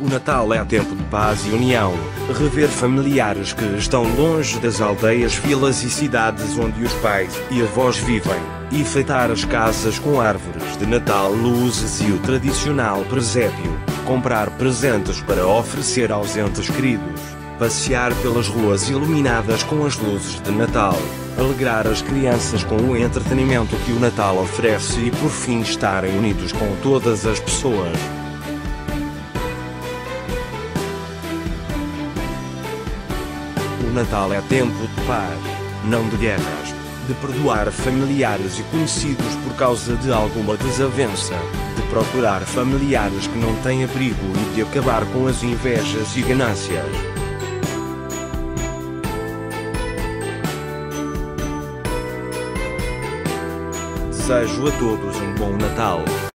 O Natal é tempo de paz e união. Rever familiares que estão longe das aldeias, vilas e cidades onde os pais e avós vivem. Enfeitar as casas com árvores de Natal, luzes e o tradicional presépio. Comprar presentes para oferecer aos entes queridos. Passear pelas ruas iluminadas com as luzes de Natal. Alegrar as crianças com o entretenimento que o Natal oferece e por fim estarem unidos com todas as pessoas. O Natal é tempo de paz, não de guerras, de perdoar familiares e conhecidos por causa de alguma desavença, de procurar familiares que não têm abrigo e de acabar com as invejas e ganâncias. Desejo a todos um bom Natal.